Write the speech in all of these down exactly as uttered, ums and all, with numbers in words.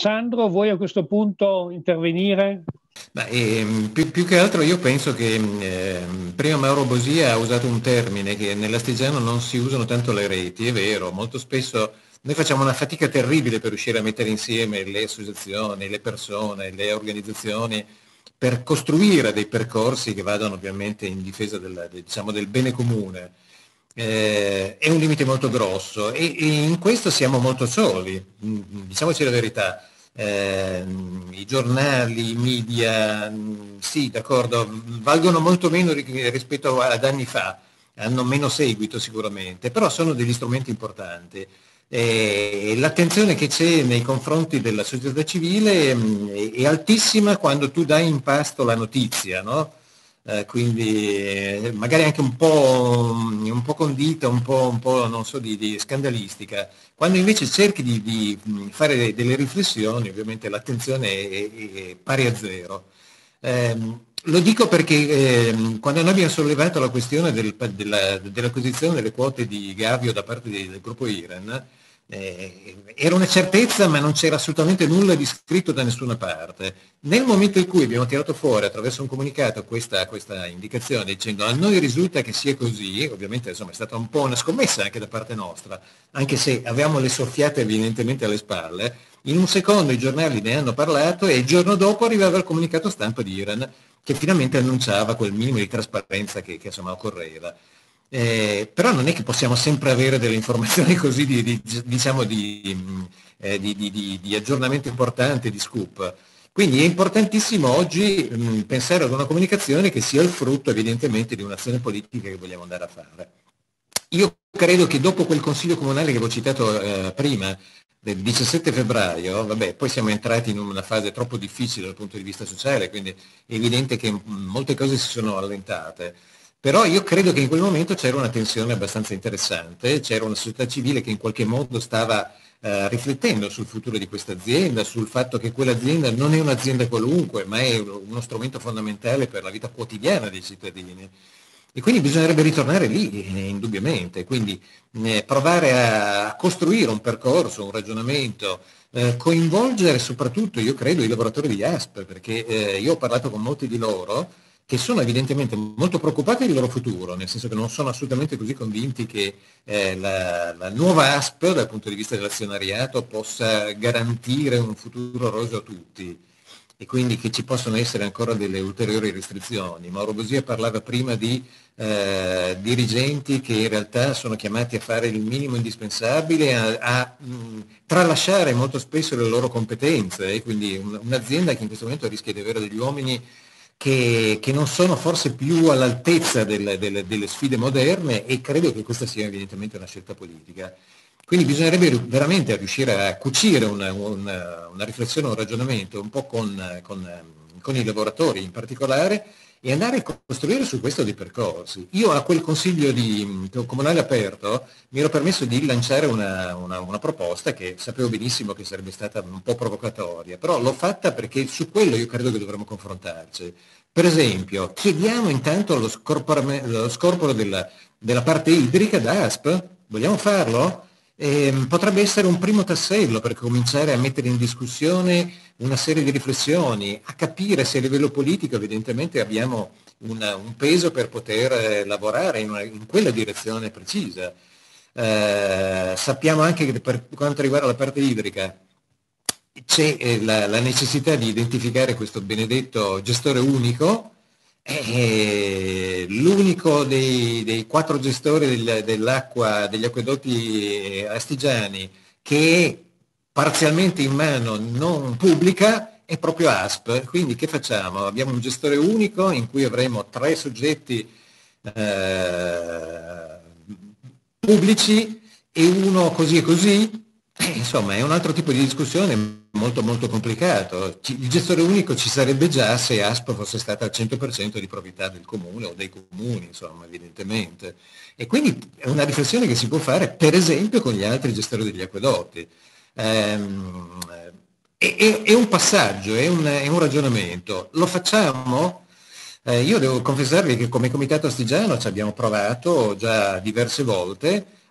Sandro, vuoi a questo punto intervenire? Ma, ehm, più, più che altro io penso che ehm, prima Mauro Bosia ha usato un termine che nell'astigiano non si usano tanto le reti, è vero, molto spesso noi facciamo una fatica terribile per riuscire a mettere insieme le associazioni, le persone, le organizzazioni, per costruire dei percorsi che vadano ovviamente in difesa del, del- diciamo, del bene comune. Eh, è un limite molto grosso e, e in questo siamo molto soli, mm, diciamoci la verità. Eh, i giornali, i media, mh, sì, d'accordo, valgono molto meno ri- rispetto ad anni fa, hanno meno seguito sicuramente, però sono degli strumenti importanti. Eh, l'attenzione che c'è nei confronti della società civile mh, è, è altissima quando tu dai in pasto la notizia, no? Eh, quindi eh, magari anche un po', un po' condita, un po', un po', non so, di, di scandalistica. Quando invece cerchi di, di fare delle riflessioni, ovviamente l'attenzione è, è- è pari a zero. Ehm, lo dico perché ehm, quando noi abbiamo sollevato la questione del- della- dell'acquisizione delle quote di Gavio da parte di- del gruppo Iren, eh, era una certezza ma non c'era assolutamente nulla di scritto da nessuna parte. Nel momento in cui abbiamo tirato fuori attraverso un comunicato questa, questa indicazione dicendo a noi risulta che sia così, ovviamente insomma, è stata un po' una scommessa anche da parte nostra, anche se avevamo le soffiate evidentemente alle spalle, in un secondo i giornali ne hanno parlato e il giorno dopo arrivava il comunicato stampa di Iran che finalmente annunciava quel minimo di trasparenza che, che insomma occorreva. Eh, però non è che possiamo sempre avere delle informazioni così di, di- diciamo di, mh, eh, di- di- di- di aggiornamento importante, di scoop. Quindi è importantissimo oggi mh, pensare ad una comunicazione che sia il frutto evidentemente di un'azione politica che vogliamo andare a fare. Io credo che dopo quel consiglio comunale che avevo citato eh, prima, del diciassette febbraio, vabbè, poi siamo entrati in una fase troppo difficile dal punto di vista sociale, quindi è evidente che mh, molte cose si sono allentate. Però io credo che in quel momento c'era una tensione abbastanza interessante, c'era una società civile che in qualche modo stava eh, riflettendo sul futuro di questa azienda, sul fatto che quell'azienda non è un'azienda qualunque, ma è uno strumento fondamentale per la vita quotidiana dei cittadini. E quindi bisognerebbe ritornare lì, eh, indubbiamente, quindi eh, provare a costruire un percorso, un ragionamento, eh, coinvolgere soprattutto, io credo, i lavoratori di A S P, perché eh, io ho parlato con molti di loro che sono evidentemente molto preoccupati del loro futuro, nel senso che non sono assolutamente così convinti che eh, la, la nuova A S P dal punto di vista dell'azionariato possa garantire un futuro roseo a tutti e quindi che ci possono essere ancora delle ulteriori restrizioni. Mauro Bosia parlava prima di eh, dirigenti che in realtà sono chiamati a fare il minimo indispensabile, a, a mh, tralasciare molto spesso le loro competenze e quindi un, un'azienda che in questo momento rischia di avere degli uomini che, che non sono forse più all'altezza delle, delle, delle sfide moderne e credo che questa sia evidentemente una scelta politica. Quindi bisognerebbe veramente riuscire a cucire una, una, una riflessione, un ragionamento un po' con, con, con i lavoratori in particolare e andare a costruire su questo dei percorsi. Io a quel consiglio di, comunale aperto mi ero permesso di lanciare una, una, una proposta che sapevo benissimo che sarebbe stata un po' provocatoria, però l'ho fatta perché su quello io credo che dovremmo confrontarci. Per esempio, chiediamo intanto lo, lo scorporo della, della parte idrica da A S P, vogliamo farlo? Eh, potrebbe essere un primo tassello per cominciare a mettere in discussione una serie di riflessioni, a capire se a livello politico evidentemente abbiamo una, un peso per poter eh, lavorare in, una, in, quella direzione precisa. Eh, sappiamo anche che per quanto riguarda la parte idrica c'è eh, la, la necessità di identificare questo benedetto gestore unico, eh, l'unico dei, dei quattro gestori del, dell'acqua, degli acquedotti astigiani che è parzialmente in mano non pubblica è proprio A S P. Quindi che facciamo? Abbiamo un gestore unico in cui avremo tre soggetti eh, pubblici e uno così e così. Eh, insomma, è un altro tipo di discussione molto molto complicato. Il gestore unico ci sarebbe già se A S P fosse stata al cento per cento di proprietà del comune o dei comuni, insomma, evidentemente. E quindi è una riflessione che si può fare, per esempio, con gli altri gestori degli acquedotti. Ehm, è, è- è un passaggio, è un, è un ragionamento. Lo facciamo? Eh, io devo confessarvi che come Comitato Astigiano ci abbiamo provato già diverse volte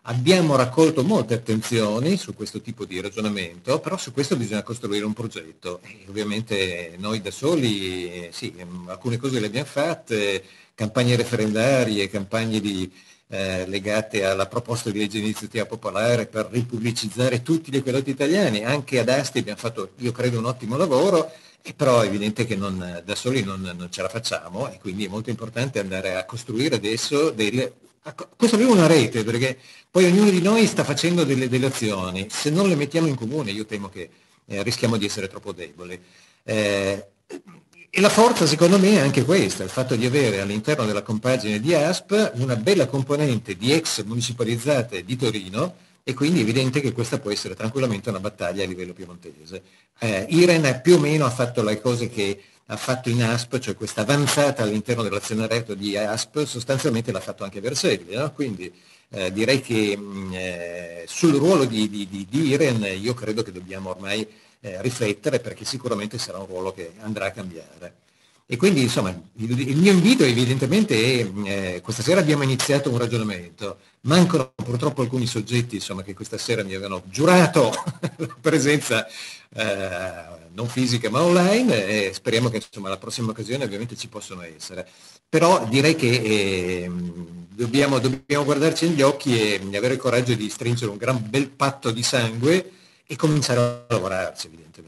Abbiamo raccolto molte attenzioni su questo tipo di ragionamento, però su questo bisogna costruire un progetto. E ovviamente noi da soli, sì, alcune cose le abbiamo fatte, campagne referendarie, campagne di, eh, legate alla proposta di legge di iniziativa popolare per ripubblicizzare tutti gli acquedotti italiani. Anche ad Asti abbiamo fatto, io credo, un ottimo lavoro, e però è evidente che non, da soli non, non ce la facciamo, e quindi è molto importante andare a costruire adesso delle, a costruire una rete, perché poi ognuno di noi sta facendo delle, delle azioni. Se non le mettiamo in comune, io temo che eh, rischiamo di essere troppo deboli. Eh, e la forza, secondo me, è anche questa, il fatto di avere all'interno della compagine di A S P una bella componente di ex municipalizzate di Torino, e quindi è evidente che questa può essere tranquillamente una battaglia a livello piemontese. Eh, Iren più o meno ha fatto le cose che ha fatto in A S P, cioè questa avanzata all'interno dell'azionariato di A S P, sostanzialmente l'ha fatto anche Verselli, no? Quindi eh, direi che mh, eh, sul ruolo di, di, di, di Iren io credo che dobbiamo ormai eh, riflettere, perché sicuramente sarà un ruolo che andrà a cambiare. E quindi insomma il, il mio invito evidentemente è, eh, questa sera abbiamo iniziato un ragionamento, mancano purtroppo alcuni soggetti insomma, che questa sera mi avevano giurato la presenza eh, non fisica ma online, e speriamo che insomma la prossima occasione ovviamente ci possono essere. Però direi che eh, dobbiamo, dobbiamo guardarci negli occhi e avere il coraggio di stringere un gran bel patto di sangue e cominciare a lavorarci evidentemente.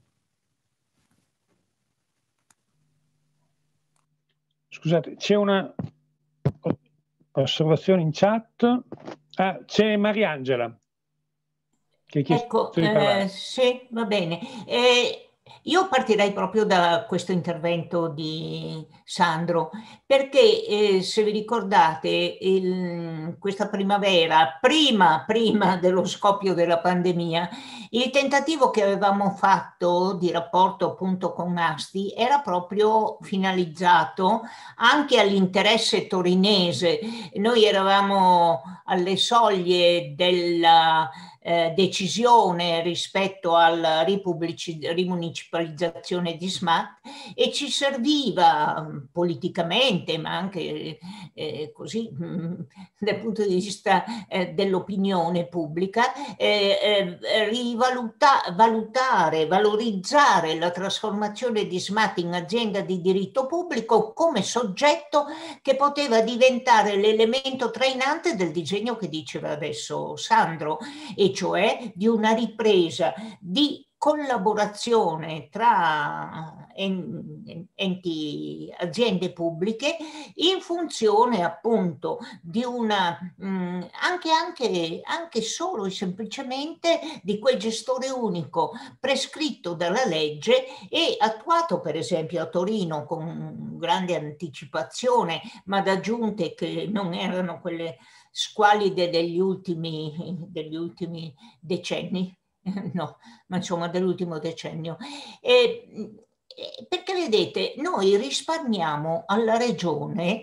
Scusate, c'è una osservazione in chat. Ah, c'è Mariangela che ha chiesto Ecco, di parlare. eh, sì, va bene. Eh, io partirei proprio da questo intervento di Sandro, perché eh, se vi ricordate, il- questa primavera, prima, prima dello scoppio della pandemia, il tentativo che avevamo fatto di rapporto appunto con Asti era proprio finalizzato anche all'interesse torinese. Noi eravamo alle soglie della eh, decisione rispetto alla rimunicipalizzazione di SMAT, e ci serviva mh, politicamente, ma anche eh, così mh, dal punto di vista eh, dell'opinione pubblica, eh, eh, rivaluta- valutare, valorizzare la trasformazione di SMAT in azienda di diritto pubblico come soggetto che poteva diventare l'elemento trainante del disegno che diceva adesso Sandro, e cioè di una ripresa di collaborazione tra enti, aziende pubbliche in funzione appunto di una, mh, anche, anche, anche solo e semplicemente di quel gestore unico prescritto dalla legge e attuato per esempio a Torino con grande anticipazione, ma da giunte che non erano quelle squalide degli ultimi, degli ultimi decenni, no, ma insomma dell'ultimo decennio. E, perché vedete, noi risparmiamo alla regione,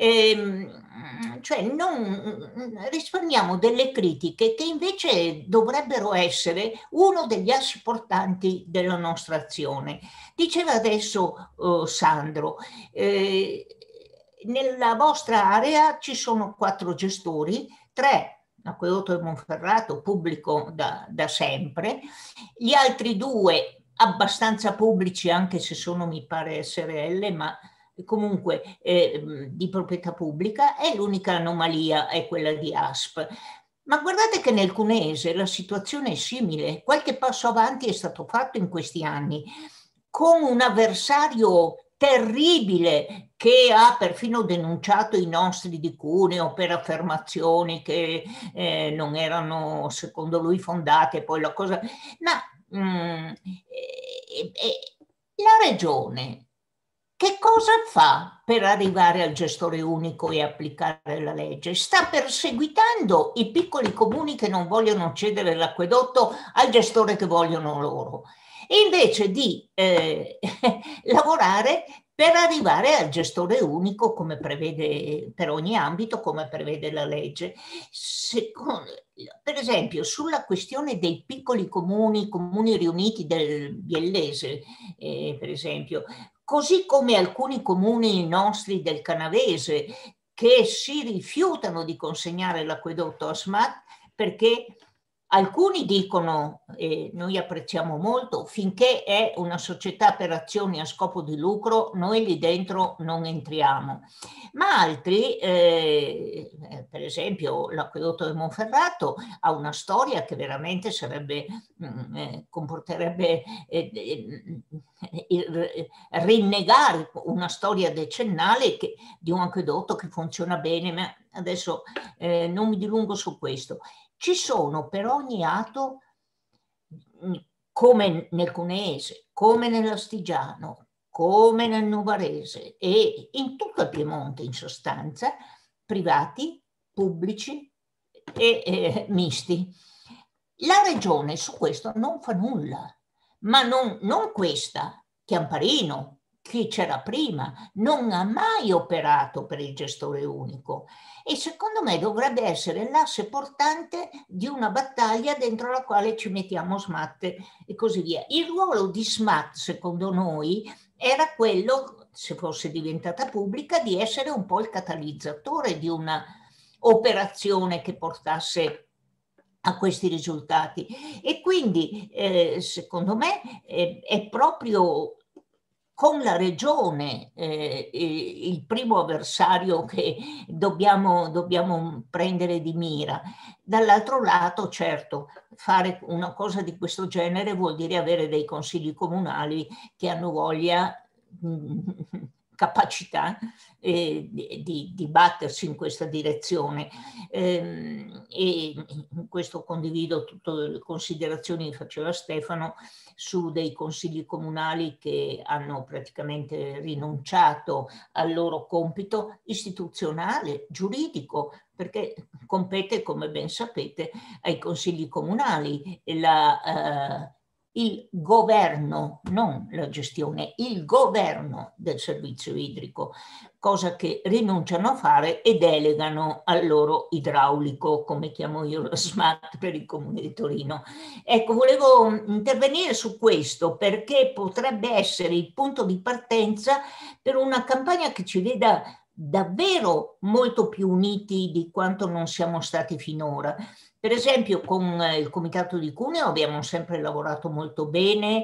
ehm, cioè non risparmiamo delle critiche che invece dovrebbero essere uno degli assi portanti della nostra azione. Diceva adesso uh, Sandro, eh, nella vostra area ci sono quattro gestori, tre, Acquedotto del Monferrato, pubblico da, da sempre, gli altri due abbastanza pubblici, anche se sono, mi pare, S R L, ma comunque eh, di proprietà pubblica, e l'unica anomalia è quella di A S P. Ma guardate che nel Cuneese la situazione è simile, qualche passo avanti è stato fatto in questi anni, con un avversario terribile che ha perfino denunciato i nostri di Cuneo per affermazioni che eh, non erano secondo lui fondate, poi la cosa... Ma mm, eh, eh, la regione che cosa fa per arrivare al gestore unico e applicare la legge? Sta perseguitando i piccoli comuni che non vogliono cedere l'acquedotto al gestore che vogliono loro, e invece di eh, lavorare per arrivare al gestore unico come prevede per ogni ambito, come prevede la legge. Secondo, per esempio, sulla questione dei piccoli comuni, comuni riuniti del Biellese, eh, per esempio, così come alcuni comuni nostri del Canavese, che si rifiutano di consegnare l'acquedotto a Smat perché alcuni dicono, e noi apprezziamo molto, finché è una società per azioni a scopo di lucro, noi lì dentro non entriamo. Ma altri, eh, per esempio l'acquedotto del Monferrato, ha una storia che veramente sarebbe, eh, comporterebbe eh, eh, rinnegare una storia decennale che, di un acquedotto che funziona bene, ma adesso eh, non mi dilungo su questo. Ci sono per ogni atto, come nel Cuneese, come nell'Astigiano, come nel Novarese e in tutto il Piemonte in sostanza, privati, pubblici e eh, misti. La regione su questo non fa nulla, ma non, non questa, Chiamparino, chi c'era prima, non ha mai operato per il gestore unico e secondo me dovrebbe essere l'asse portante di una battaglia dentro la quale ci mettiamo Smat e così via. Il ruolo di Smat, secondo noi, era quello, se fosse diventata pubblica, di essere un po' il catalizzatore di una operazione che portasse a questi risultati e quindi eh, secondo me eh, è proprio con la regione eh, il primo avversario che dobbiamo, dobbiamo prendere di mira. Dall'altro lato, certo, fare una cosa di questo genere vuol dire avere dei consigli comunali che hanno voglia, mh, capacità eh, di, di battersi in questa direzione. Eh, e in questo condivido tutte le considerazioni che faceva Stefano su dei consigli comunali che hanno praticamente rinunciato al loro compito istituzionale, giuridico, perché compete, come ben sapete, ai consigli comunali la, eh, il governo, non la gestione, il governo del servizio idrico, cosa che rinunciano a fare e delegano al loro idraulico, come chiamo io la Smat per il Comune di Torino. Ecco, volevo intervenire su questo perché potrebbe essere il punto di partenza per una campagna che ci veda davvero molto più uniti di quanto non siamo stati finora. Per esempio con il Comitato di Cuneo abbiamo sempre lavorato molto bene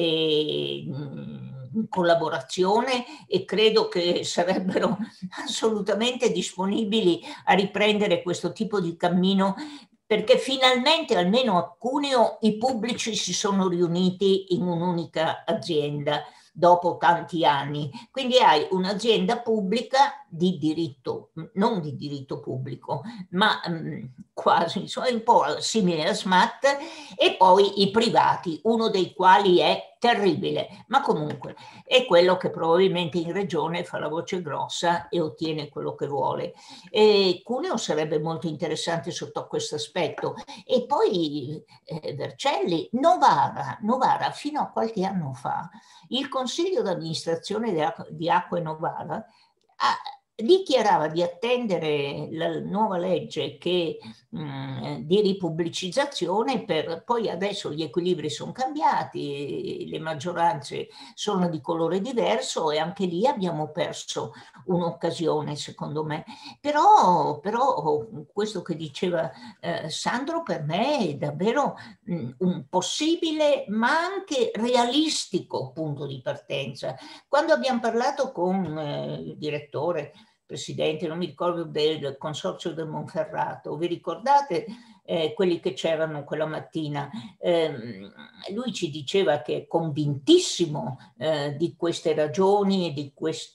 e in collaborazione e credo che sarebbero assolutamente disponibili a riprendere questo tipo di cammino perché finalmente almeno a Cuneo i pubblici si sono riuniti in un'unica azienda dopo tanti anni. Quindi hai un'azienda pubblica di diritto, non di diritto pubblico, ma mh, quasi, insomma, un po' simile a Smat, e poi i privati, uno dei quali è terribile, ma comunque è quello che probabilmente in regione fa la voce grossa e ottiene quello che vuole. E Cuneo sarebbe molto interessante sotto questo aspetto. E poi eh, Vercelli, Novara, Novara fino a qualche anno fa, il consiglio d'amministrazione di Acque Novara ha, dichiarava di attendere la nuova legge che, mh, di ripubblicizzazione, per poi adesso gli equilibri sono cambiati, le maggioranze sono di colore diverso e anche lì abbiamo perso un'occasione secondo me. Però, però questo che diceva eh, Sandro per me è davvero mh, un possibile ma anche realistico punto di partenza. Quando abbiamo parlato con eh, il direttore presidente, non mi ricordo, del Consorzio del Monferrato, vi ricordate eh, quelli che c'erano quella mattina? Eh, lui ci diceva che è convintissimo eh, di queste ragioni e di questi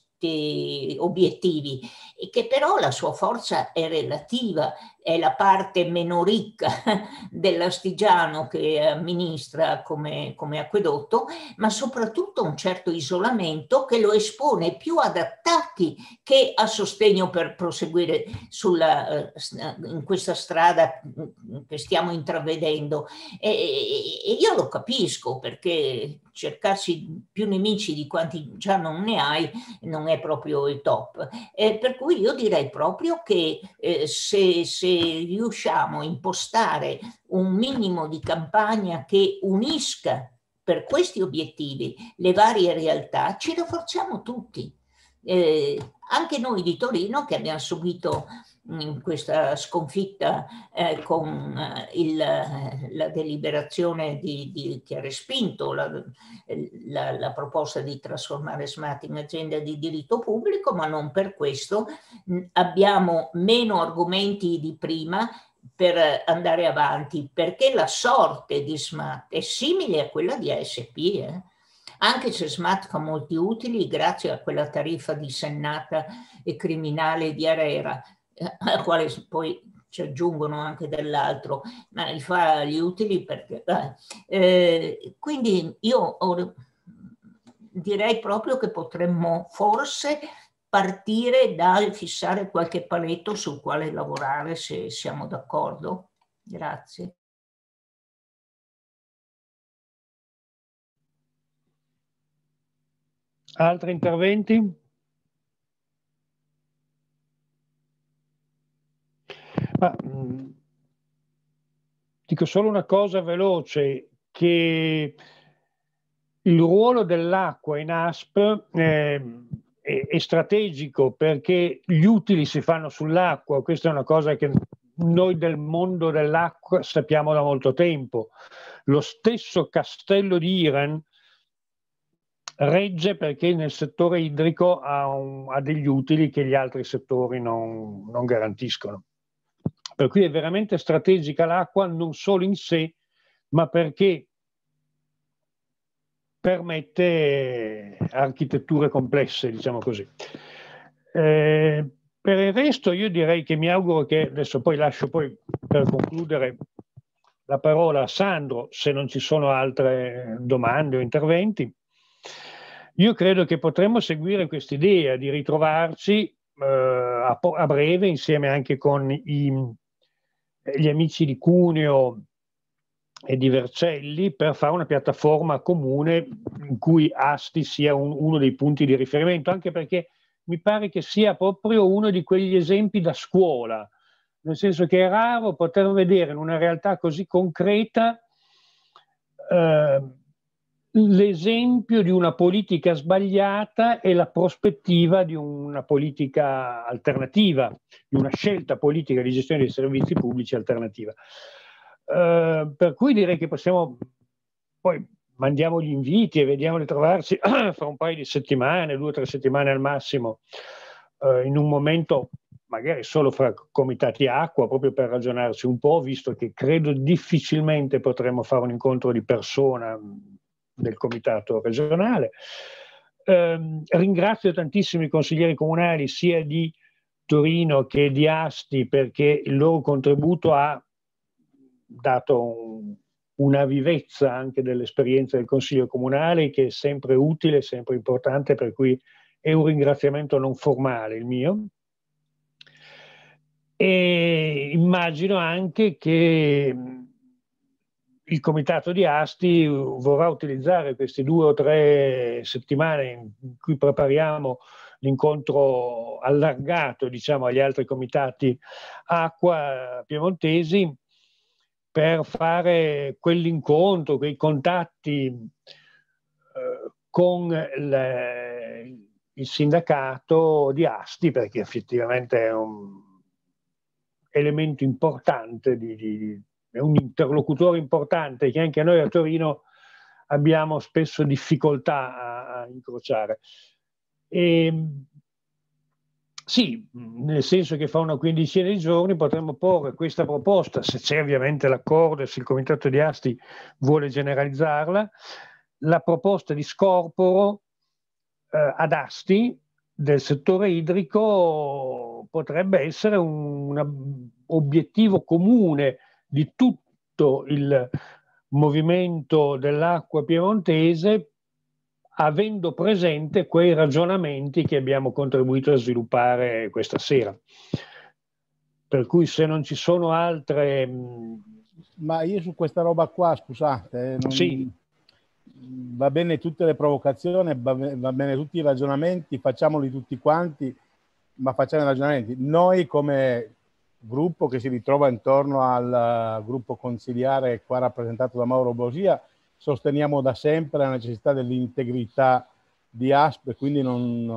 obiettivi e che però la sua forza è relativa, è la parte meno ricca dell'Astigiano che amministra come, come acquedotto, ma soprattutto un certo isolamento che lo espone più ad attacchi che a sostegno per proseguire sulla, in questa strada che stiamo intravedendo. E, e io lo capisco perché cercarsi più nemici di quanti già non ne hai non è proprio il top. Eh, per cui io direi proprio che eh, se, se riusciamo a impostare un minimo di campagna che unisca per questi obiettivi le varie realtà, ci rafforziamo tutti. eh, anche noi di Torino, che abbiamo subito in questa sconfitta eh, con eh, il, la deliberazione di, di, che ha respinto la, la, la proposta di trasformare SMAT in azienda di diritto pubblico, ma non per questo mh, abbiamo meno argomenti di prima per andare avanti, perché la sorte di SMAT è simile a quella di A S P, eh? Anche se SMAT fa molti utili grazie a quella tariffa dissennata e criminale di ARERA, al quale poi ci aggiungono anche dell'altro, ma li fa gli utili perché... Eh, quindi io ho, direi proprio che potremmo forse partire da fissare qualche paletto sul quale lavorare, se siamo d'accordo. Grazie. Altri interventi? Ma, mh, dico solo una cosa veloce, che il ruolo dell'acqua in A S P eh, è, è strategico, perché gli utili si fanno sull'acqua. Questa è una cosa che noi del mondo dell'acqua sappiamo da molto tempo. Lo stesso castello di Iran regge perché nel settore idrico ha, un, ha degli utili che gli altri settori non, non garantiscono. Per cui è veramente strategica l'acqua, non solo in sé, ma perché permette architetture complesse, diciamo così. Eh, per il resto io direi che mi auguro che, adesso poi lascio poi per concludere la parola a Sandro, se non ci sono altre domande o interventi. Io credo che potremmo seguire quest'idea di ritrovarci eh, a, a breve, insieme anche con i, gli amici di Cuneo e di Vercelli, per fare una piattaforma comune in cui Asti sia un, uno dei punti di riferimento, anche perché mi pare che sia proprio uno di quegli esempi da scuola, nel senso che è raro poter vedere in una realtà così concreta eh, l'esempio di una politica sbagliata e la prospettiva di una politica alternativa, di una scelta politica di gestione dei servizi pubblici alternativa. Uh, per cui direi che possiamo, poi mandiamo gli inviti e vediamo di trovarci fra un paio di settimane, due o tre settimane al massimo, uh, in un momento magari solo fra comitati acqua, proprio per ragionarci un po', visto che credo difficilmente potremo fare un incontro di persona del comitato regionale. Uh, ringrazio tantissimo i consiglieri comunali sia di Torino che di Asti, perché il loro contributo ha dato un, una vivezza anche dell'esperienza del Consiglio Comunale, che è sempre utile, sempre importante, per cui è un ringraziamento non formale il mio. E immagino anche che il Comitato di Asti vorrà utilizzare queste due o tre settimane in cui prepariamo l'incontro allargato, diciamo, agli altri comitati acqua piemontesi, per fare quell'incontro, quei contatti eh, con il, il sindacato di Asti, perché effettivamente è un elemento importante, di, di, è un interlocutore importante che anche noi a Torino abbiamo spesso difficoltà a, a incrociare. E, sì, nel senso che fra una quindicina di giorni potremmo porre questa proposta, se c'è ovviamente l'accordo e se il Comitato di Asti vuole generalizzarla, la proposta di scorporo eh, ad Asti del settore idrico potrebbe essere un, un obiettivo comune di tutto il movimento dell'acqua piemontese, avendo presente quei ragionamenti che abbiamo contribuito a sviluppare questa sera. Per cui se non ci sono altre... Ma io su questa roba qua, scusate, non... sì. Va bene tutte le provocazioni, va bene tutti i ragionamenti, facciamoli tutti quanti, ma facciamo i ragionamenti. Noi come gruppo che si ritrova intorno al gruppo consiliare qua rappresentato da Mauro Bosia, sosteniamo da sempre la necessità dell'integrità di A S P, quindi non,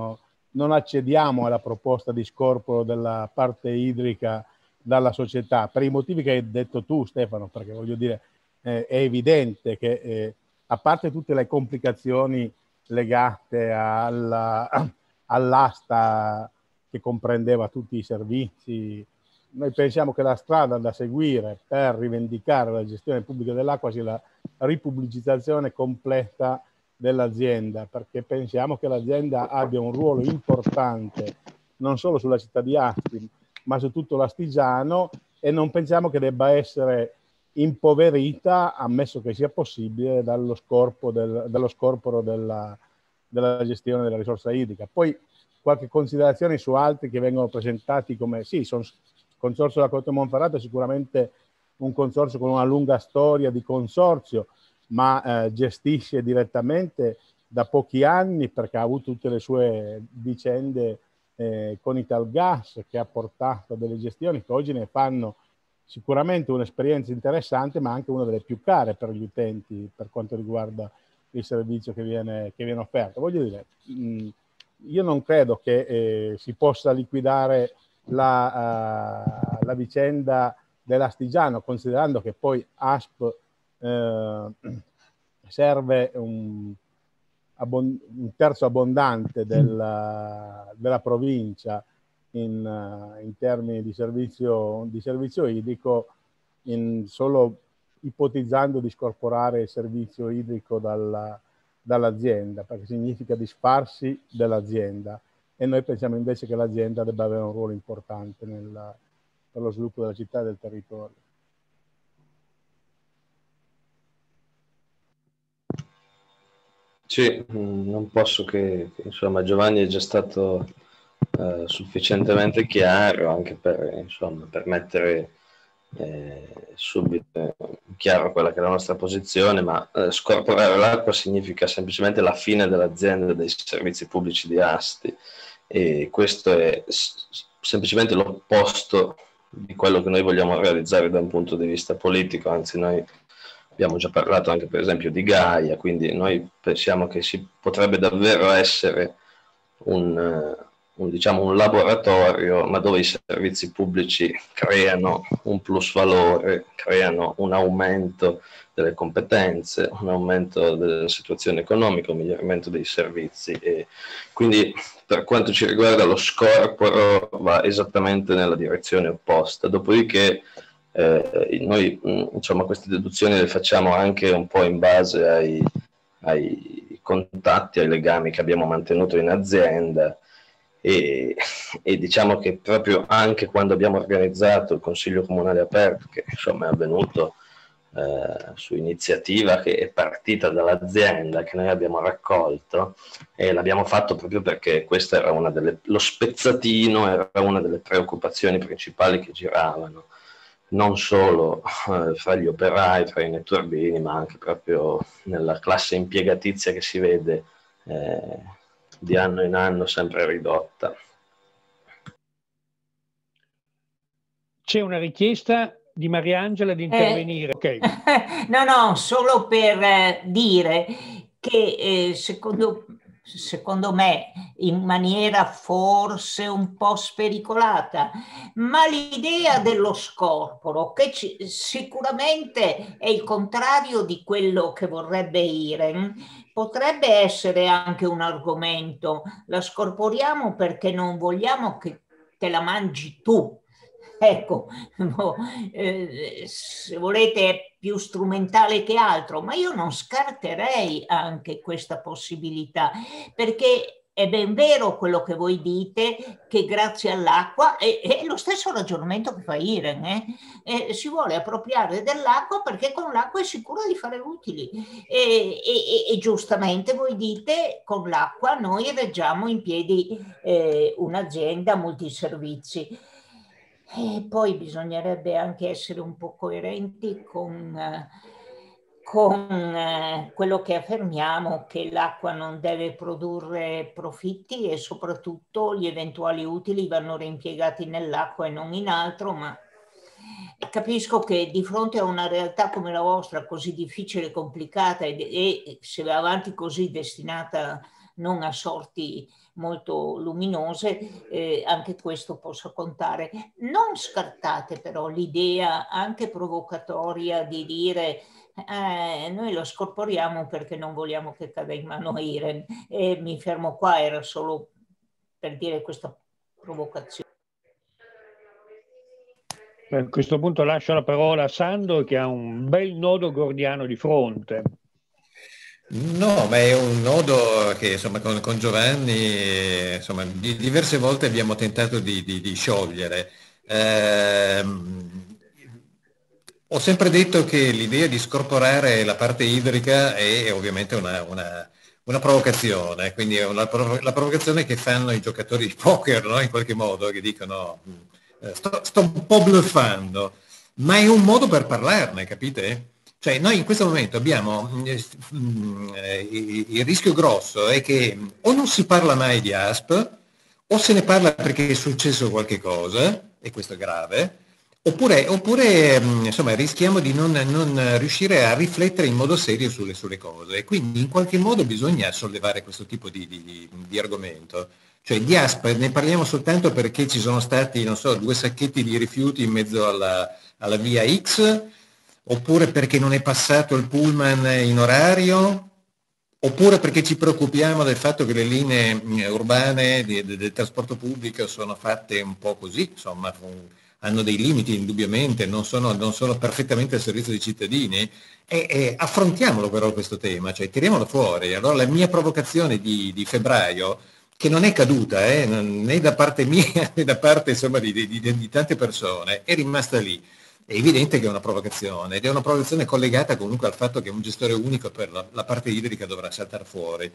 non accediamo alla proposta di scorporo della parte idrica dalla società, per i motivi che hai detto tu, Stefano, perché voglio dire, eh, è evidente che eh, a parte tutte le complicazioni legate alla, all'asta che comprendeva tutti i servizi, noi pensiamo che la strada da seguire per rivendicare la gestione pubblica dell'acqua sia la ripubblicizzazione completa dell'azienda, perché pensiamo che l'azienda abbia un ruolo importante non solo sulla città di Asti, ma su tutto l'Astigiano, e non pensiamo che debba essere impoverita, ammesso che sia possibile, dallo, scorpo del, dallo scorporo della, della gestione della risorsa idrica. Poi qualche considerazione su altri che vengono presentati come, sì, sono, il consorzio della Corte Monferrato è sicuramente un consorzio con una lunga storia di consorzio, ma eh, gestisce direttamente da pochi anni, perché ha avuto tutte le sue vicende eh, con Italgas, che ha portato a delle gestioni che oggi ne fanno sicuramente un'esperienza interessante, ma anche una delle più care per gli utenti per quanto riguarda il servizio che viene, che viene offerto. Voglio dire, mh, io non credo che eh, si possa liquidare la, uh, la vicenda dell'Astigiano, considerando che poi A S P eh, serve un, un terzo abbondante della, della provincia in, in termini di servizio, di servizio idrico, in solo ipotizzando di scorporare il servizio idrico dalla, dall'azienda, perché significa disfarsi dell'azienda, e noi pensiamo invece che l'azienda debba avere un ruolo importante nel, per lo sviluppo della città e del territorio. Sì, non posso che, che insomma, Giovanni è già stato eh, sufficientemente chiaro, anche per, insomma, per mettere eh, subito chiaro quella che è la nostra posizione, ma eh, scorporare l'acqua significa semplicemente la fine dell'azienda dei servizi pubblici di Asti, e questo è semplicemente l'opposto di quello che noi vogliamo realizzare da un punto di vista politico. Anzi, noi abbiamo già parlato anche per esempio di Gaia, quindi noi pensiamo che si potrebbe davvero essere un, un, diciamo, un laboratorio, ma dove i servizi pubblici creano un plus valore, creano un aumento delle competenze, un aumento della situazione economica, un miglioramento dei servizi. E quindi per quanto ci riguarda lo scorporo va esattamente nella direzione opposta. Dopodiché Eh, noi insomma queste deduzioni le facciamo anche un po' in base ai, ai contatti, ai legami che abbiamo mantenuto in azienda, e, e diciamo che proprio anche quando abbiamo organizzato il Consiglio Comunale aperto, che insomma è avvenuto eh, su iniziativa che è partita dall'azienda, che noi abbiamo raccolto, e l'abbiamo fatto proprio perché questa era una delle, lo spezzatino era una delle preoccupazioni principali che giravano, non solo eh, fra gli operai, fra i netturbini, ma anche proprio nella classe impiegatizia che si vede eh, di anno in anno sempre ridotta. C'è una richiesta di Mariangela di intervenire. Eh, okay. No, no, solo per eh, dire che eh, secondo, secondo me, in maniera forse un po' spericolata, ma l'idea dello scorporo, che ci, sicuramente è il contrario di quello che vorrebbe Iren, potrebbe essere anche un argomento. La scorporiamo perché non vogliamo che te la mangi tu. Ecco, no, eh, se volete è più strumentale che altro, ma io non scarterei anche questa possibilità, perché è ben vero quello che voi dite, che grazie all'acqua, è, è lo stesso ragionamento che fa Iren, eh? Eh, si vuole appropriare dell'acqua perché con l'acqua è sicuro di fare utili, e, e, e giustamente voi dite con l'acqua noi reggiamo in piedi eh, un'azienda multiservizi. E poi bisognerebbe anche essere un po' coerenti con, con quello che affermiamo, che l'acqua non deve produrre profitti e soprattutto gli eventuali utili vanno reimpiegati nell'acqua e non in altro, ma capisco che di fronte a una realtà come la vostra, così difficile e complicata, e, e se va avanti così destinata non a sorti molto luminose, eh, anche questo possa contare. Non scartate però l'idea anche provocatoria di dire eh, noi lo scorporiamo perché non vogliamo che cada in mano a Iren. E mi fermo qua, era solo per dire questa provocazione. A questo punto lascio la parola a Sandro, che ha un bel nodo gordiano di fronte. No, ma è un nodo che insomma con, con Giovanni insomma, di, diverse volte abbiamo tentato di, di- di sciogliere. Ehm, ho sempre detto che l'idea di scorporare la parte idrica è ovviamente una, una- una provocazione, quindi è una provo- la provocazione che fanno i giocatori di poker, no? In qualche modo, che dicono eh, sto, sto un po' bluffando, ma è un modo per parlarne, capite? Cioè, noi in questo momento abbiamo mm, eh, il il rischio grosso è che o non si parla mai di A S P, o se ne parla perché è successo qualche cosa, e questo è grave, oppure, oppure mm, insomma, rischiamo di non, non riuscire a riflettere in modo serio sulle, sulle cose. E quindi in qualche modo bisogna sollevare questo tipo di, di- di- di argomento. Cioè di A S P ne parliamo soltanto perché ci sono stati, non so, due sacchetti di rifiuti in mezzo alla, alla via X, oppure perché non è passato il pullman in orario, oppure perché ci preoccupiamo del fatto che le linee mm, urbane di- de- del trasporto pubblico sono fatte un po' così, insomma, con- hanno dei limiti indubbiamente, non sono, non sono perfettamente al servizio dei cittadini, e, e affrontiamolo però questo tema, cioè tiriamolo fuori. Allora la mia provocazione di, di febbraio, che non è caduta eh, non- né da parte mia né da parte insomma, di, di- di- di tante persone, è rimasta lì. È evidente che è una provocazione ed è una provocazione collegata comunque al fatto che un gestore unico per la, la parte idrica dovrà saltare fuori.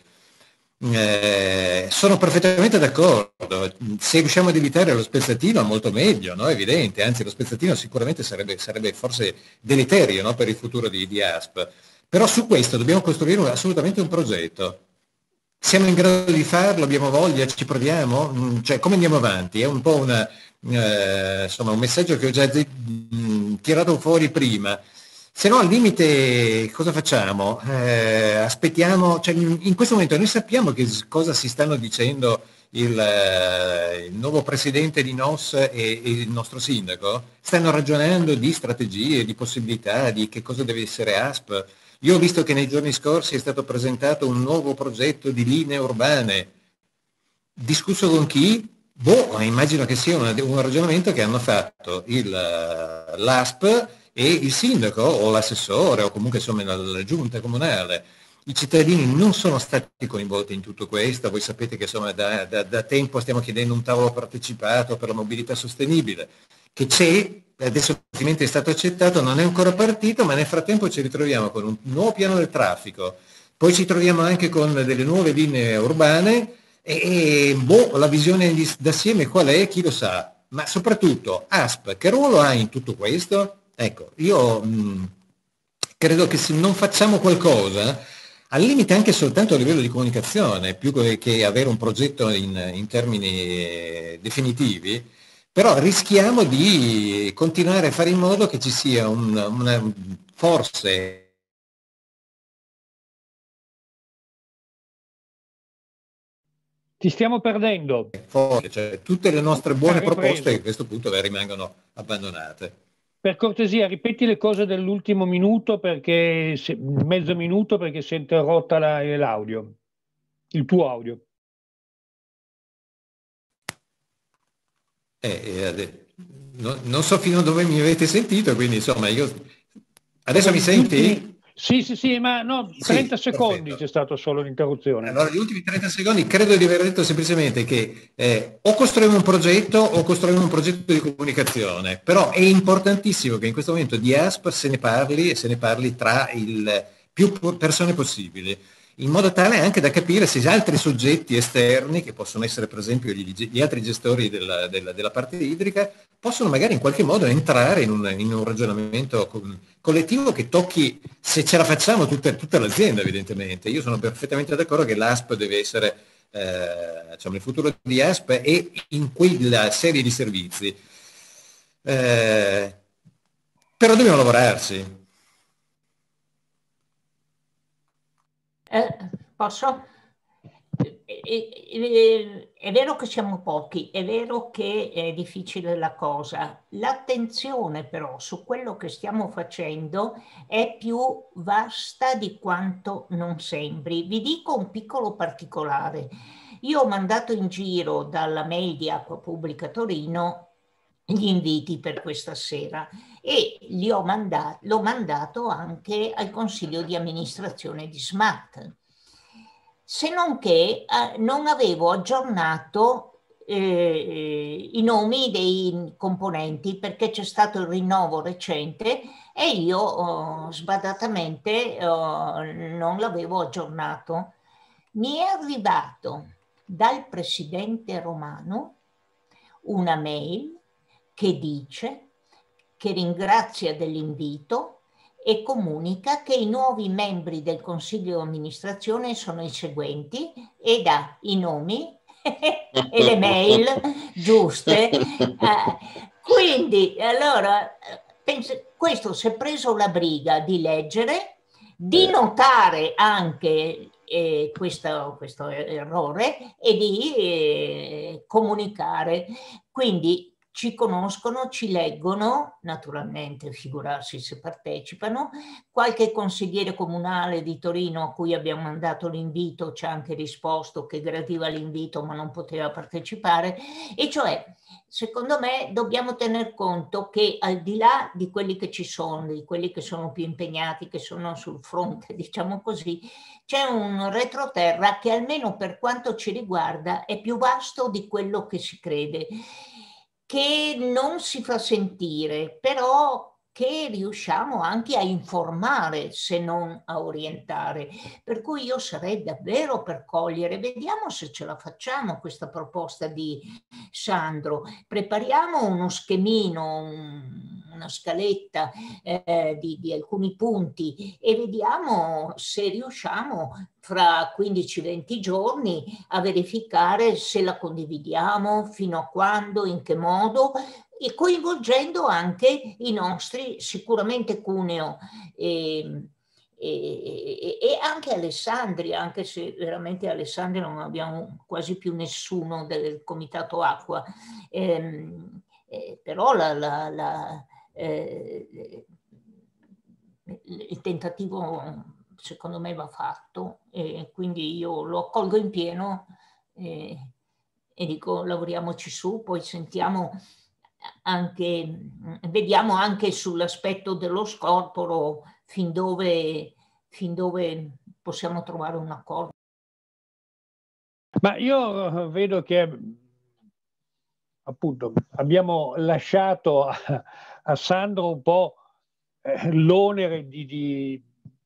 Eh, sono perfettamente d'accordo, se riusciamo ad evitare lo spezzatino molto meglio, no? È evidente, anzi lo spezzatino sicuramente sarebbe, sarebbe forse deleterio, no? Per il futuro di, di A S P, però su questo dobbiamo costruire un- assolutamente un progetto. Siamo in grado di farlo, abbiamo voglia, ci proviamo? Mm, Cioè, come andiamo avanti? È un po' una, eh, insomma, un messaggio che ho già mm, tirato fuori prima. Se no, al limite, cosa facciamo? Eh, aspettiamo, cioè, in in questo momento noi sappiamo che s- cosa si stanno dicendo il, eh, il nuovo presidente di N O S e, e il nostro sindaco? Stanno ragionando di strategie, di possibilità, di che cosa deve essere A S P. Io ho visto che nei giorni scorsi è stato presentato un nuovo progetto di linee urbane. Discusso con chi? Boh, immagino che sia una- un ragionamento che hanno fatto il, eh, l'A S P e il sindaco o l'assessore o comunque insomma la, la giunta comunale. I cittadini non sono stati coinvolti in tutto questo, voi sapete che insomma da, da- da tempo stiamo chiedendo un tavolo partecipato per la mobilità sostenibile, che c'è, adesso finalmente è stato accettato, non è ancora partito, ma nel frattempo ci ritroviamo con un nuovo piano del traffico, poi ci troviamo anche con delle nuove linee urbane e, e, boh, la visione di- d'assieme qual è? Chi lo sa? Ma soprattutto A S P, che ruolo ha in tutto questo? Ecco, io mh, credo che se non facciamo qualcosa, al limite anche soltanto a livello di comunicazione, più che che avere un progetto in, in termini eh, definitivi, però rischiamo di continuare a fare in modo che ci sia un, una, forse Ti stiamo perdendo. forte, cioè tutte le nostre Ha buone proposte ripreso. a questo punto rimangono abbandonate. Per cortesia, ripeti le cose dell'ultimo minuto, perché se- mezzo minuto, perché si è interrotta la- l'audio, il tuo audio. Eh, eh, no- non so fino a dove mi avete sentito, quindi insomma io... Adesso mi Per gli senti? ultimi... Sì, sì, sì, ma no, trenta Sì, secondi c'è perfetto. stato solo l'interruzione. Allora, gli ultimi trenta secondi credo di aver detto semplicemente che eh, o costruiamo un progetto o costruiamo un progetto di comunicazione, però è importantissimo che in questo momento di A S P se ne parli e se ne parli tra il più po- persone possibili, in modo tale anche da capire se altri soggetti esterni, che possono essere per esempio gli, gli altri gestori della, della- della parte idrica, possono magari in qualche modo entrare in un, in un ragionamento con- collettivo che tocchi, se ce la facciamo, tutta, tutta l'azienda evidentemente. Io sono perfettamente d'accordo che l'A S P deve essere, eh, diciamo, il futuro di A S P è in quella serie di servizi. Eh, però dobbiamo lavorarci. Eh, posso? è, è vero che siamo pochi, è vero che è difficile la cosa. L'attenzione però su quello che stiamo facendo è più vasta di quanto non sembri. Vi dico un piccolo particolare. Io ho mandato in giro dalla mail di Acqua Pubblica Torino gli inviti per questa sera e li ho mandato, l'ho mandato anche al consiglio di amministrazione di SMAT. Se non che eh, non avevo aggiornato eh, i nomi dei componenti perché c'è stato il rinnovo recente e io oh, sbadatamente oh, non l'avevo aggiornato. Mi è arrivato dal presidente Romano una mail che dice che ringrazia dell'invito e comunica che i nuovi membri del consiglio di amministrazione sono i seguenti e dà i nomi e le mail giuste. Eh, quindi, allora, penso, questo si è preso la briga di leggere, di notare anche eh, questo, questo errore e di eh, comunicare. Quindi ci conoscono, ci leggono, naturalmente figurarsi se partecipano. Qualche consigliere comunale di Torino a cui abbiamo mandato l'invito ci ha anche risposto che gradiva l'invito ma non poteva partecipare. E cioè, secondo me, dobbiamo tener conto che al di là di quelli che ci sono, di quelli che sono più impegnati, che sono sul fronte, diciamo così, c'è un retroterra che almeno per quanto ci riguarda è più vasto di quello che si crede, che non si fa sentire, però che riusciamo anche a informare se non a orientare. Per cui io sarei davvero per cogliere, vediamo se ce la facciamo questa proposta di Sandro, prepariamo uno schemino, un, una scaletta eh, di, di alcuni punti e vediamo se riusciamo fra quindici venti giorni a verificare se la condividiamo, fino a quando, in che modo, e coinvolgendo anche i nostri, sicuramente Cuneo e, e, e anche Alessandria, anche se veramente Alessandria non abbiamo quasi più nessuno del Comitato Acqua, eh, eh, però la, la, la, eh, il tentativo secondo me va fatto e quindi io lo accolgo in pieno e, e dico lavoriamoci su, poi sentiamo anche, vediamo anche sull'aspetto dello scorporo fin dove, fin dove possiamo trovare un accordo. Ma io vedo che appunto abbiamo lasciato a, a Sandro un po' eh, l'onere di, di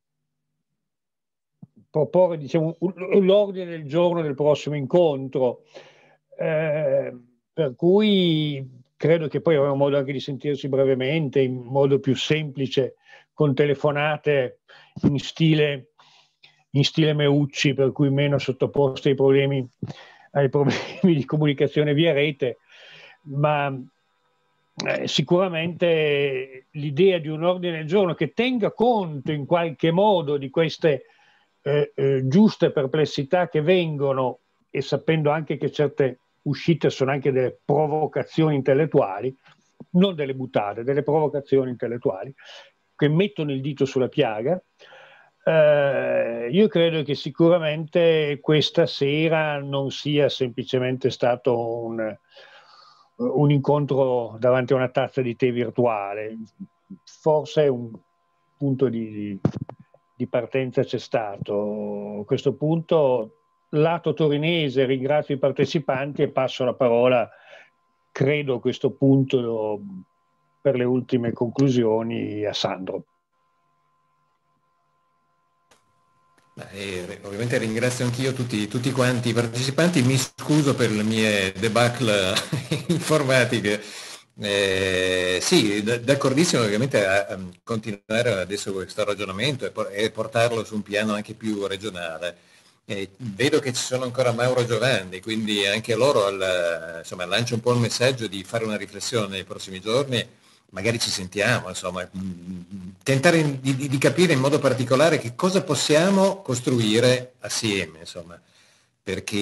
proporre, diciamo, l'ordine del giorno del prossimo incontro, eh, per cui credo che poi avremo modo anche di sentirsi brevemente, in modo più semplice, con telefonate in stile, in stile Meucci, per cui meno sottoposti ai problemi, ai problemi di comunicazione via rete, ma eh, sicuramente l'idea di un ordine del giorno che tenga conto in qualche modo di queste eh, eh, giuste perplessità che vengono, e sapendo anche che certe uscite sono anche delle provocazioni intellettuali, non delle buttate, delle provocazioni intellettuali che mettono il dito sulla piaga. Eh, io credo che sicuramente questa sera non sia semplicemente stato un, un incontro davanti a una tazza di tè virtuale, forse un punto di, di partenza c'è stato. A questo punto, lato torinese, ringrazio i partecipanti e passo la parola, credo a questo punto, per le ultime conclusioni a Sandro. Eh, ovviamente ringrazio anch'io tutti, tutti quanti i partecipanti, mi scuso per le mie debacle informatiche. Eh, sì, d'accordissimo ovviamente a, a continuare adesso questo ragionamento e, por- e portarlo su un piano anche più regionale. Eh, vedo che ci sono ancora Mauro Giovanni, quindi anche a loro al, insomma, lancio un po' il messaggio di fare una riflessione nei prossimi giorni, magari ci sentiamo, insomma, tentare di, di capire in modo particolare che cosa possiamo costruire assieme, insomma. perché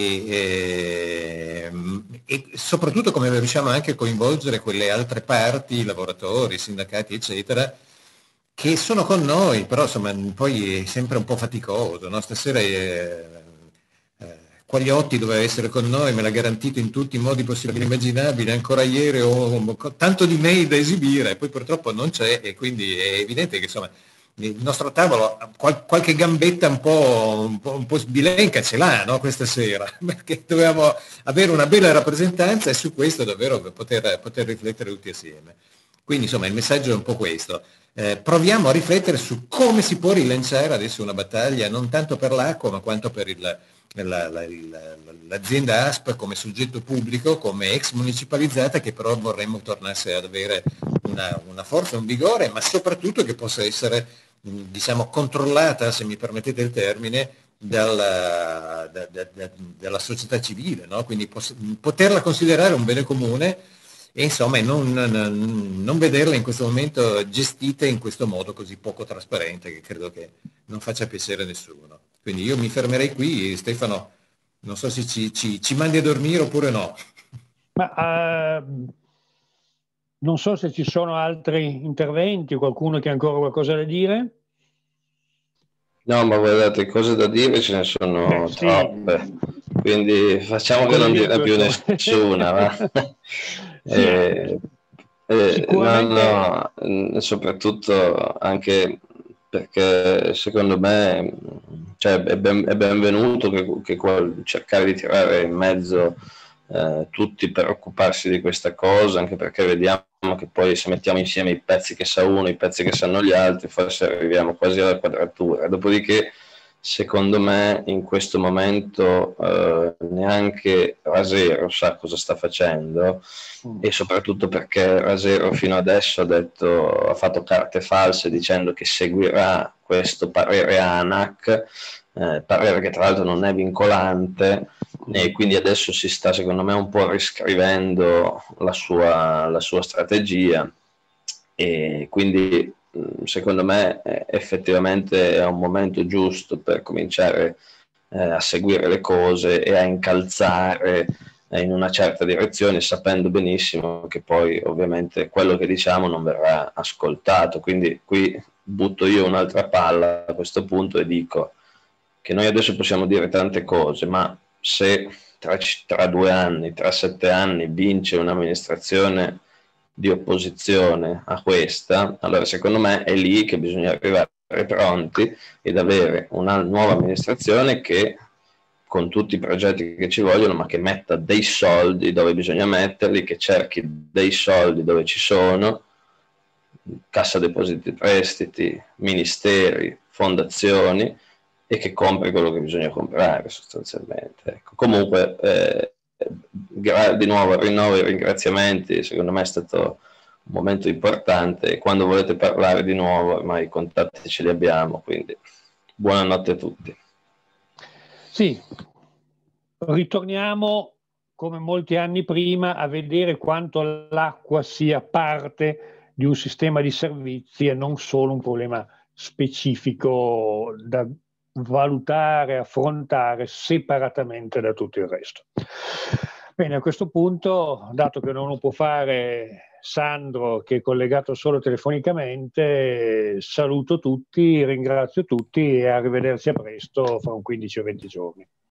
eh, e soprattutto come riusciamo anche a coinvolgere quelle altre parti, i lavoratori, i sindacati, eccetera, che sono con noi, però insomma poi è sempre un po' faticoso, no? Stasera eh, eh, Quagliotti doveva essere con noi, me l'ha garantito in tutti i modi possibili e immaginabili, ancora ieri ho tanto di mail da esibire, poi purtroppo non c'è e quindi è evidente che insomma il nostro tavolo qual- qualche gambetta un po', un po', un po' sbilenca ce l'ha, no? Questa sera, perché dovevamo avere una bella rappresentanza e su questo davvero poter, poter riflettere tutti assieme. Quindi insomma il messaggio è un po' questo. Eh, proviamo a riflettere su come si può rilanciare adesso una battaglia, non tanto per l'acqua, ma quanto per il, la, la, la, l'azienda A S P come soggetto pubblico, come ex municipalizzata, che però vorremmo tornasse ad avere una, una forza, un vigore, ma soprattutto che possa essere, diciamo, controllata, se mi permettete il termine, dalla, da, da, da, dalla società civile, no? Quindi poss- poterla considerare un bene comune e insomma non, non, non vederla in questo momento gestita in questo modo così poco trasparente, che credo che non faccia piacere a nessuno. Quindi io mi fermerei qui. Stefano, non so se ci, ci, ci mandi a dormire oppure no. Ma uh, non so se ci sono altri interventi, qualcuno che ha ancora qualcosa da dire. No, ma guardate, cose da dire ce ne sono Eh, sì. troppe, quindi facciamo che non dirne più nessuna. Va? Sì, eh, eh, sicuramente... no, no, soprattutto anche perché secondo me, cioè, è, ben, è benvenuto che, che qual, cercare di tirare in mezzo eh, tutti per occuparsi di questa cosa, anche perché vediamo che poi se mettiamo insieme i pezzi che sa uno, i pezzi che sanno gli altri, forse arriviamo quasi alla quadratura. Dopodiché, secondo me, in questo momento eh, neanche Rasero sa cosa sta facendo, mm. e soprattutto perché Rasero fino adesso ha detto, ha fatto carte false dicendo che seguirà questo parere ANAC, eh, parere che tra l'altro non è vincolante, e quindi adesso si sta secondo me un po' riscrivendo la sua, la sua strategia, e quindi secondo me effettivamente è un momento giusto per cominciare eh, a seguire le cose e a incalzare eh, in una certa direzione, sapendo benissimo che poi ovviamente quello che diciamo non verrà ascoltato. Quindi qui butto io un'altra palla a questo punto e dico che noi adesso possiamo dire tante cose, ma se tra, tra due anni, tra sette anni vince un'amministrazione di opposizione a questa, allora secondo me è lì che bisogna arrivare pronti ed avere una nuova amministrazione che, con tutti i progetti che ci vogliono, ma che metta dei soldi dove bisogna metterli, che cerchi dei soldi dove ci sono, Cassa Depositi e Prestiti, ministeri, fondazioni, e che compri quello che bisogna comprare sostanzialmente. Ecco. Comunque, eh, di nuovo rinnovo i ringraziamenti, secondo me è stato un momento importante, e quando volete parlare di nuovo ormai i contatti ce li abbiamo, quindi buonanotte a tutti. Sì, ritorniamo come molti anni prima a vedere quanto l'acqua sia parte di un sistema di servizi e non solo un problema specifico da valutare, affrontare separatamente da tutto il resto. Bene, a questo punto, dato che non lo può fare Sandro, che è collegato solo telefonicamente, saluto tutti, ringrazio tutti e arrivederci a presto fra un quindici o venti giorni.